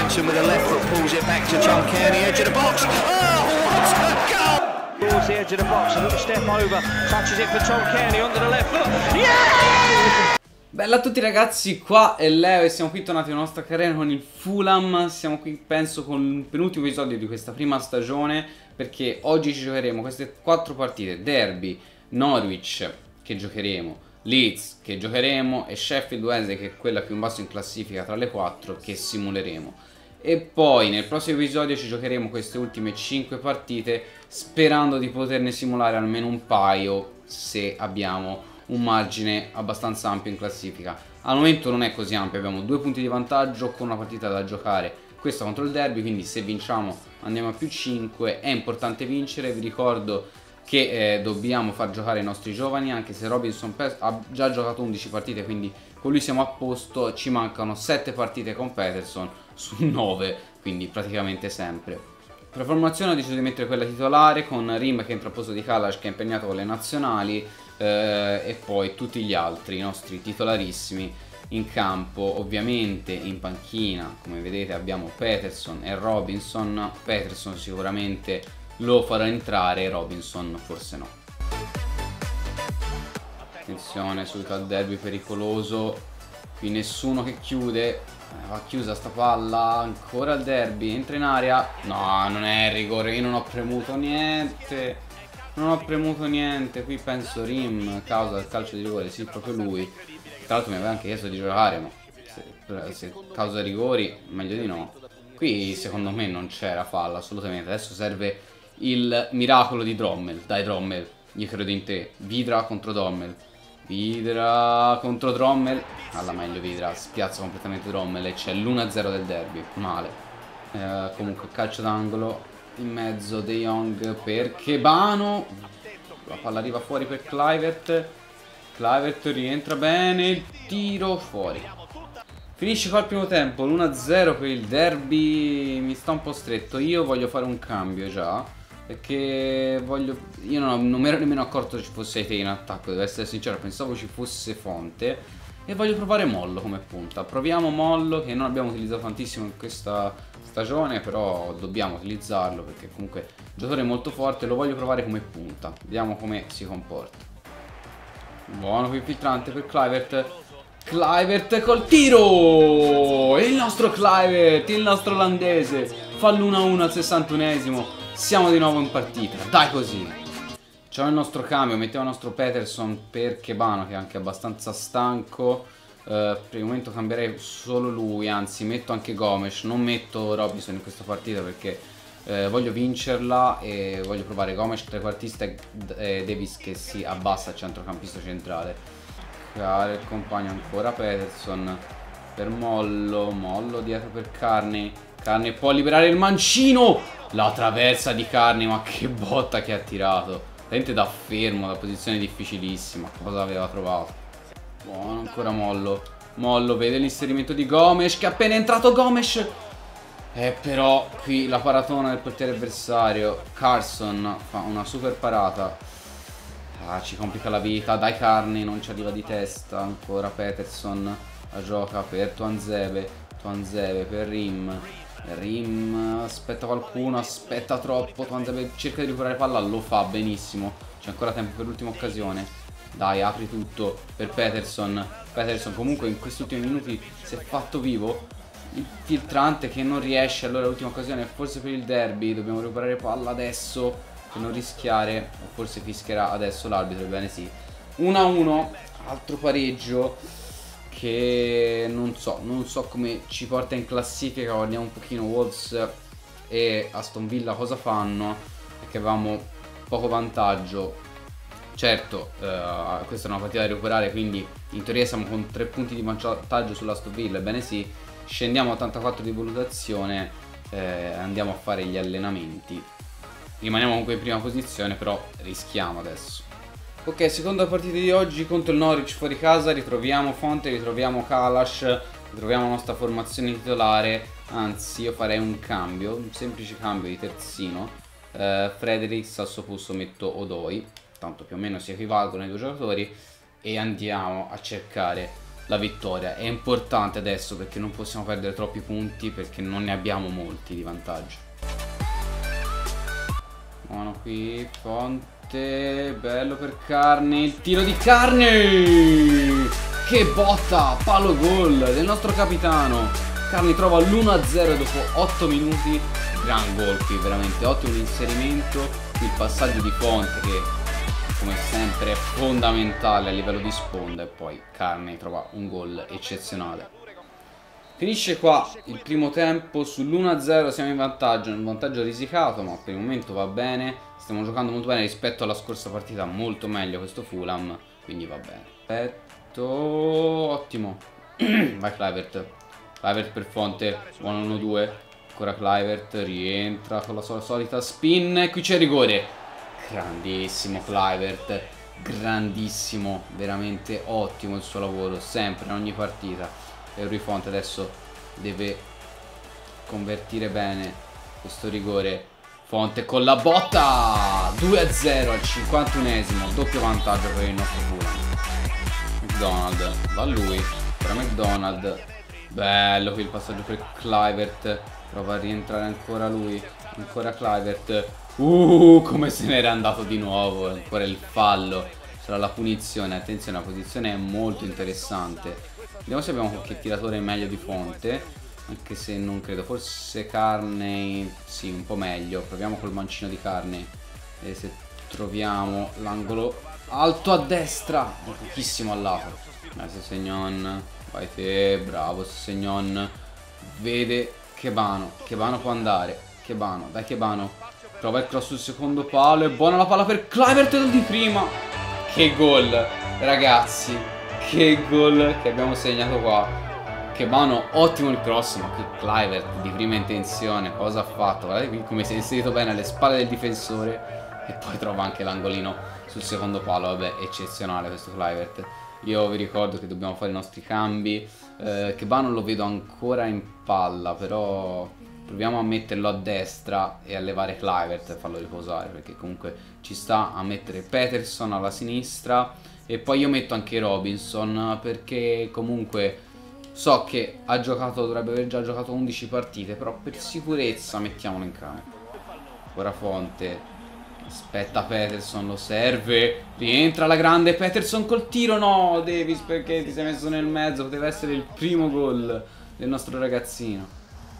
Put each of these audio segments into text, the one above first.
Fredrickson with a left foot pulls it back to John Kearney, edge of the box. Oh, what a goal! Towards the edge of the box, a little step over, touches it for Tom Kearney under the left foot. Yeah! Bella a tutti ragazzi, qua è Leo e siamo qui tornati nella nostra carriera con il Fulham. Siamo qui penso con il penultimo episodio di questa prima stagione, perché oggi ci giocheremo queste 4 partite: Derby, Norwich che giocheremo, Leeds che giocheremo e Sheffield Wednesday, che è quella più in basso in classifica tra le 4, che simuleremo. E poi nel prossimo episodio ci giocheremo queste ultime 5 partite, sperando di poterne simulare almeno un paio se abbiamo un margine abbastanza ampio in classifica. Al momento non è così ampio, abbiamo 2 punti di vantaggio con una partita da giocare, questa contro il Derby, quindi se vinciamo andiamo a più 5. È importante vincere, vi ricordo che dobbiamo far giocare i nostri giovani, anche se Robinson ha già giocato 11 partite, quindi con lui siamo a posto. Ci mancano 7 partite con Peterson su 9, quindi praticamente sempre. Per la formazione ho deciso di mettere quella titolare, con Rim che entra al posto di Kalash, che è impegnato con le nazionali, e poi tutti gli altri, i nostri titolarissimi in campo. Ovviamente in panchina, come vedete, abbiamo Peterson e Robinson. Peterson sicuramente lo farà entrare, Robinson forse no. Attenzione subito al Derby pericoloso, qui nessuno che chiude, va chiusa sta palla, ancora il Derby, entra in area, no, non è rigore, io non ho premuto niente. Non ho premuto niente, qui penso Rim causa il calcio di rigore, sì, proprio lui. Tra l'altro mi aveva anche chiesto di giocare, ma se causa rigori meglio di no. Qui secondo me non c'era falla assolutamente. Adesso serve il miracolo di Drommel. Dai Drommel, io credo in te. Vidra contro Drommel. Vidra contro Drommel. Alla meglio Vidra, spiazza completamente Drommel e c'è l'1-0 del Derby. Male. Comunque calcio d'angolo. In mezzo De Jong per Kebano. La palla arriva fuori per Kluivert. Kluivert rientra bene, il tiro fuori. Finisce qua il primo tempo, l'1-0 per il Derby. Mi sta un po' stretto. Io voglio fare un cambio già, perché voglio... Io non mi ero nemmeno accorto che ci fosse Ete in attacco, devo essere sincero, pensavo ci fosse Fonte. E voglio provare Mollo come punta. Proviamo Mollo, che non abbiamo utilizzato tantissimo in questa stagione, però dobbiamo utilizzarlo perché comunque è un giocatore molto forte. Lo voglio provare come punta, vediamo come si comporta. Buono qui il filtrante per Kluivert. Kluivert col tiro! Il nostro Kluivert, il nostro olandese, fa l'1-1 al 61esimo. Siamo di nuovo in partita, dai così. C'è il nostro cambio, mettiamo il nostro Peterson per Kebano, che è anche abbastanza stanco. Per il momento cambierei solo lui, anzi metto anche Gomes, non metto Robinson in questa partita perché voglio vincerla e voglio provare Gomes trequartista e Davis che si abbassa a centrocampista centrale. Creare il compagno ancora Peterson per Mollo, Mollo dietro per Kearney. Kearney può liberare il mancino, la traversa di Kearney, ma che botta che ha tirato. Veramente da fermo, da posizione difficilissima. Cosa aveva trovato? Buono ancora Mollo. Mollo vede l'inserimento di Gomes, che è appena entrato Gomes. Però qui la paratona del portiere avversario. Carson fa una super parata. Ci complica la vita. Dai Kearney, non ci arriva di testa. Ancora Peterson. La gioca per Tuanzebe. Tuanzebe per Rim. Rim aspetta qualcuno, aspetta troppo. Tuanzebe cerca di recuperare palla, lo fa benissimo. C'è ancora tempo per l'ultima occasione. Dai, apri tutto per Peterson. Peterson comunque in questi ultimi minuti si è fatto vivo. Il filtrante che non riesce. Allora l'ultima occasione forse per il Derby. Dobbiamo recuperare palla adesso per non rischiare. O forse fischierà adesso l'arbitro, ebbene sì. 1-1, altro pareggio che non so come ci porta in classifica. Guardiamo un pochino Wolves e Aston Villa cosa fanno, perché avevamo poco vantaggio. Certo, questa è una partita da recuperare, quindi in teoria siamo con 3 punti di vantaggio sull'Aston Villa, ebbene sì. Scendiamo a 84 di valutazione, andiamo a fare gli allenamenti. Rimaniamo comunque in prima posizione, però rischiamo adesso. Ok, seconda partita di oggi contro il Norwich fuori casa. Ritroviamo Fonte, ritroviamo Kalash, ritroviamo la nostra formazione titolare. Anzi, io farei un cambio, un semplice cambio di terzino. Fredericks al suo posto metto Odoi, tanto più o meno si equivalgono i due giocatori. E andiamo a cercare la vittoria. È importante adesso perché non possiamo perdere troppi punti, perché non ne abbiamo molti di vantaggio. Buono qui, Fonte, bello per Carney, il tiro di Carney! Che botta, palo gol del nostro capitano. Carney trova l'1-0 dopo 8 minuti, gran gol qui, veramente ottimo inserimento. Qui il passaggio di Fonte che come sempre è fondamentale a livello di sponda, e poi Carney trova un gol eccezionale. Finisce qua il primo tempo, sull'1-0 siamo in vantaggio, un vantaggio risicato ma per il momento va bene, stiamo giocando molto bene rispetto alla scorsa partita, molto meglio questo Fulham, quindi va bene. Perfetto, ottimo. Vai Kluivert, Kluivert per Fonte, buono 1-2, ancora Kluivert, rientra con la sua solita spin e qui c'è rigore. Grandissimo Kluivert, grandissimo, veramente ottimo il suo lavoro, sempre in ogni partita. E Rui Fonte adesso deve convertire bene questo rigore. Fonte con la botta, 2-0 al 51esimo, doppio vantaggio per il nostro Fulham. McDonald, va lui, per McDonald, bello qui il passaggio per Kluivert, prova a rientrare ancora lui, ancora Kluivert. Come se n'era andato di nuovo, ancora il fallo, sarà la punizione, attenzione la posizione è molto interessante, vediamo se abbiamo qualche tiratore meglio di Fonte, anche se non credo, forse Carney, sì un po' meglio, proviamo col mancino di Carney, e se troviamo l'angolo alto a destra, pochissimo al lato, Sessegnon, vai te, bravo Sessegnon, vede Chebano può andare, Chebano, dai Chebano. Prova il cross sul secondo palo, è buona la palla per Kluivert di prima. Che gol, ragazzi, che gol che abbiamo segnato qua. Che mano, ottimo il cross, ma qui Kluivert di prima intenzione, cosa ha fatto? Guardate qui come si è inserito bene alle spalle del difensore e poi trova anche l'angolino sul secondo palo, vabbè, eccezionale questo Kluivert. Io vi ricordo che dobbiamo fare i nostri cambi, che non lo vedo ancora in palla, però proviamo a metterlo a destra e a levare Kluivert e farlo riposare, perché comunque ci sta a mettere Peterson alla sinistra e poi io metto anche Robinson, perché comunque so che ha giocato, dovrebbe aver già giocato 11 partite, però per sicurezza mettiamolo in campo. Ora Fonte, aspetta Peterson, lo serve, rientra la grande Peterson col tiro, no Davis perché ti sei messo nel mezzo, poteva essere il primo gol del nostro ragazzino.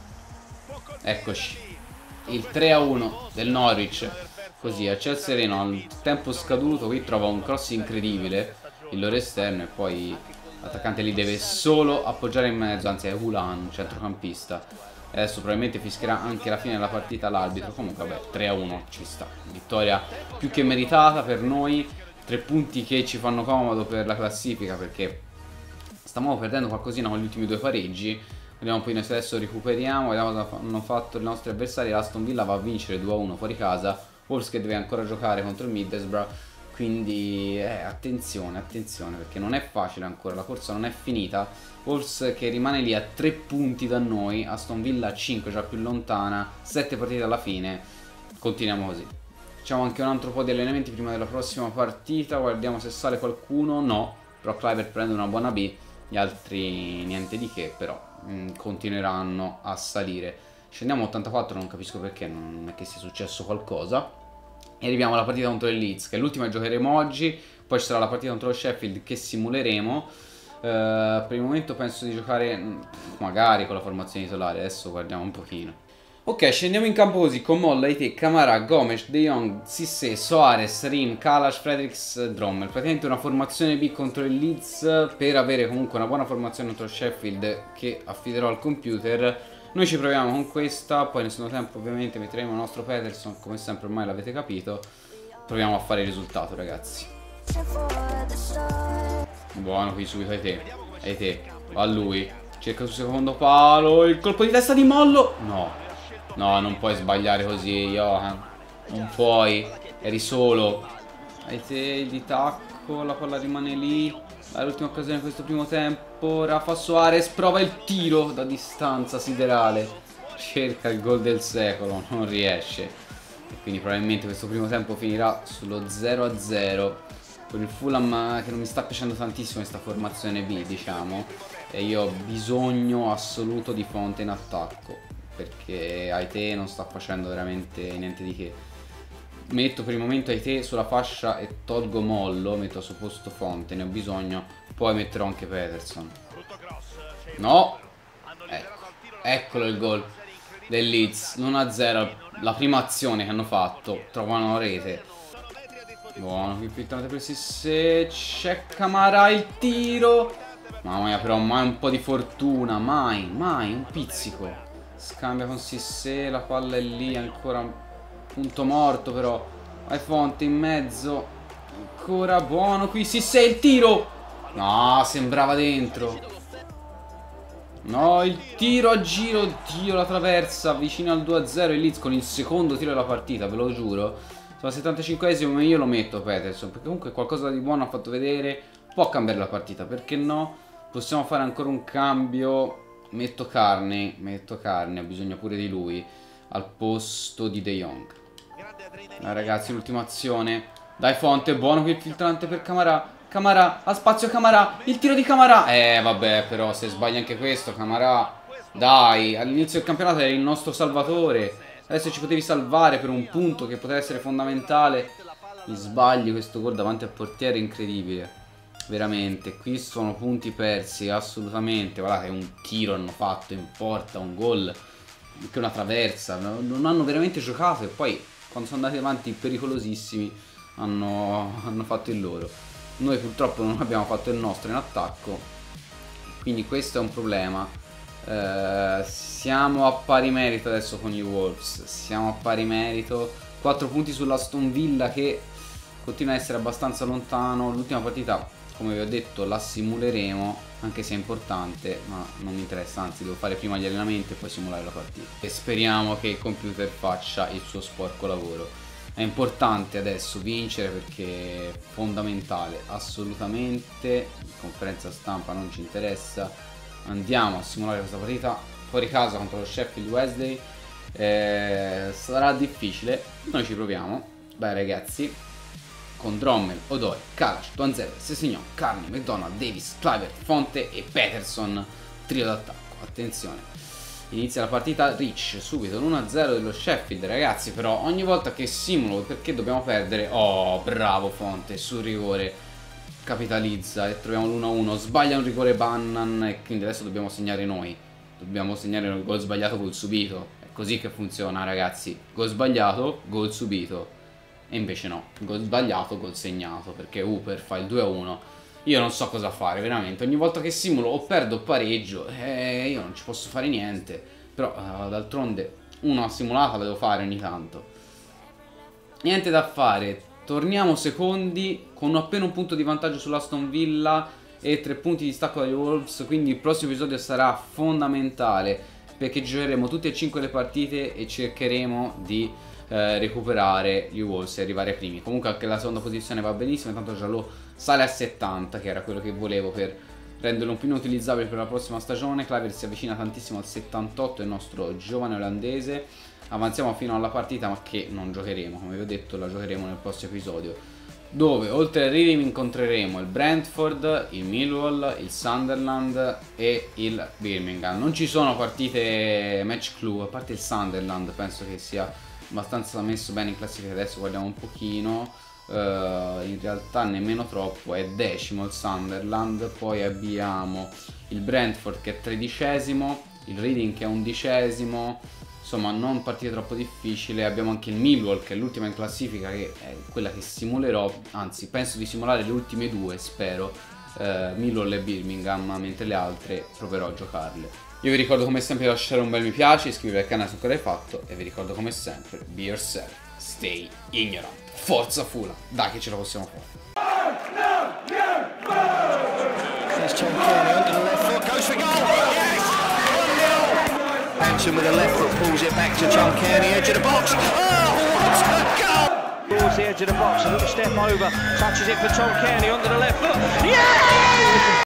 Eccoci, il 3-1 del Norwich, così a ciel sereno, al tempo scaduto, qui trova un cross incredibile, il loro esterno, e poi l'attaccante lì deve solo appoggiare in mezzo, anzi è Hulan, un centrocampista. Adesso probabilmente fischierà anche la fine della partita l'arbitro, comunque vabbè, 3-1 ci sta, vittoria più che meritata per noi, 3 punti che ci fanno comodo per la classifica, perché stavamo perdendo qualcosina con gli ultimi 2 pareggi. Vediamo poi noi se adesso recuperiamo, vediamo cosa hanno fatto i nostri avversari. L'Aston Villa va a vincere 2-1 fuori casa, Wolves che deve ancora giocare contro il Middlesbrough, quindi attenzione, attenzione, perché non è facile ancora, la corsa non è finita. Wolves che rimane lì a 3 punti da noi, Aston Villa a 5, già più lontana, 7 partite alla fine, continuiamo così. Facciamo anche un altro po' di allenamenti prima della prossima partita, guardiamo se sale qualcuno, no, però Kluivert prende una buona B, gli altri niente di che, però continueranno a salire. Scendiamo a 84, non capisco perché, non è che sia successo qualcosa. E arriviamo alla partita contro il Leeds, che è l'ultima che giocheremo oggi. Poi ci sarà la partita contro lo Sheffield che simuleremo. Per il momento penso di giocare magari con la formazione titolare, adesso guardiamo un pochino. Ok, scendiamo in campo così con Molla, Ite, Kamara, Gomes, De Jong, Cissé, Soares, Rim, Kalash, Fredericks, Drommel. Praticamente una formazione B contro il Leeds per avere comunque una buona formazione contro Sheffield che affiderò al computer. Noi ci proviamo con questa, poi nel secondo tempo ovviamente metteremo il nostro Peterson, come sempre ormai l'avete capito. Proviamo a fare il risultato, ragazzi. Buono qui subito Ite, va a lui, cerca sul secondo palo, il colpo di testa di Mollo, no. No, non puoi sbagliare così, Johan. Non puoi. Eri solo. Hai te di tacco, la palla rimane lì. È l'ultima occasione di questo primo tempo. Rafa Soares prova il tiro da distanza siderale. Cerca il gol del secolo, non riesce. E quindi probabilmente questo primo tempo finirà sullo 0-0. con il Fulham che non mi sta piacendo tantissimo questa formazione B, diciamo, e io ho bisogno assoluto di Fonte in attacco, perché Aite non sta facendo veramente niente di che. Metto per il momento Aite sulla fascia e tolgo Mollo, metto al suo posto Fonte, ne ho bisogno, poi metterò anche Peterson. No! Eccolo il gol del Leeds, 1-0, la prima azione che hanno fatto, trovano la rete. Buono, qui filtrate per Sissé, c'è Camara, il tiro. Mamma mia, però mai un po' di fortuna, mai, un pizzico. Scambia con Sissé, la palla è lì, ancora un punto morto però. Vai Fonte in mezzo, ancora buono qui Sissé, il tiro. No, sembrava dentro. No, il tiro a giro, oddio, la traversa, vicino al 2-0 il Leeds con il secondo tiro della partita, ve lo giuro. Sono al 75esimo, ma io lo metto Peterson, perché comunque qualcosa di buono ha fatto vedere, può cambiare la partita, perché no? Possiamo fare ancora un cambio, metto Carney, ho bisogno pure di lui, al posto di De Jong. Ragazzi, l'ultima azione, dai Fonte, buono qui il filtrante per Camara. Camara, ha spazio Camara, il tiro di Camara. Vabbè, però se sbaglia anche questo Camara, dai, all'inizio del campionato eri il nostro salvatore, adesso ci potevi salvare per un punto che poteva essere fondamentale. Mi sbagli questo gol davanti al portiere, incredibile, veramente. Qui sono punti persi, assolutamente. Guardate, un tiro hanno fatto in porta, un gol, anche una traversa, non hanno veramente giocato, e poi quando sono andati avanti pericolosissimi hanno fatto il loro. Noi purtroppo non abbiamo fatto il nostro in attacco, quindi questo è un problema. Siamo a pari merito adesso con i Wolves, siamo a pari merito, 4 punti sull'Aston Villa che continua a essere abbastanza lontano. L'ultima partita, come vi ho detto, la simuleremo, anche se è importante, ma non mi interessa, anzi devo fare prima gli allenamenti e poi simulare la partita, e speriamo che il computer faccia il suo sporco lavoro. È importante adesso vincere, perché è fondamentale, assolutamente. Conferenza stampa non ci interessa, andiamo a simulare questa partita fuori casa contro lo Sheffield Wednesday. Sarà difficile, noi ci proviamo. Beh ragazzi, con Drommel, Odoi, Kalash, Tuanzebe, Sessegnon, Carney, McDonald, Davis, Kluivert, Fonte e Peterson, trio d'attacco. Attenzione, inizia la partita Rich, subito l'1-0 dello Sheffield, ragazzi. Però ogni volta che simulo, perché dobbiamo perdere? Oh, bravo Fonte, sul rigore capitalizza e troviamo l'1-1. Sbaglia un rigore Bannan e quindi adesso dobbiamo segnare noi. Dobbiamo segnare il gol sbagliato, gol subito. È così che funziona, ragazzi. Gol sbagliato, gol subito. E invece no, gol sbagliato, gol segnato, perché Hooper fa il 2-1. Io non so cosa fare, veramente. Ogni volta che simulo o perdo o pareggio, io non ci posso fare niente. Però d'altronde una simulata la devo fare ogni tanto. Niente da fare. Torniamo secondi con appena un punto di vantaggio sull'Aston Villa e 3 punti di stacco dagli Wolves. Quindi il prossimo episodio sarà fondamentale, perché giocheremo tutte e 5 le partite e cercheremo di recuperare gli Wolves e arrivare ai primi. Comunque anche la seconda posizione va benissimo, intanto Jalou sale a 70, che era quello che volevo per renderlo un po' inutilizzabile per la prossima stagione. Kluivert si avvicina tantissimo al 78, il nostro giovane olandese. Avanziamo fino alla partita, ma che non giocheremo, come vi ho detto, la giocheremo nel prossimo episodio, dove oltre al Reading incontreremo il Brentford, il Millwall, il Sunderland e il Birmingham. Non ci sono partite match clue, a parte il Sunderland, penso che sia abbastanza messo bene in classifica. Adesso guardiamo un pochino, in realtà nemmeno troppo, è 10° il Sunderland. Poi abbiamo il Brentford che è 13°, il Reading che è 11°, insomma non partite troppo difficili. Abbiamo anche il Millwall che è l'ultima in classifica, che è quella che simulerò, anzi penso di simulare le ultime due, spero, Millwall e Birmingham, mentre le altre proverò a giocarle. Io vi ricordo come sempre di lasciare un bel mi piace, iscrivervi al canale se ancora l'hai fatto, e vi ricordo come sempre, be yourself, stay ignorant. Forza Fulham, dai che ce la possiamo fare. There's Tom Kearney under the left foot, goes for goal. Yes! 1-0. Hanson with the left foot pulls it back to Tom Kearney, edge of the box. Oh, what a goal! Towards the edge of the box, a little step over, touches it for Tom Kearney under the left foot. Yes!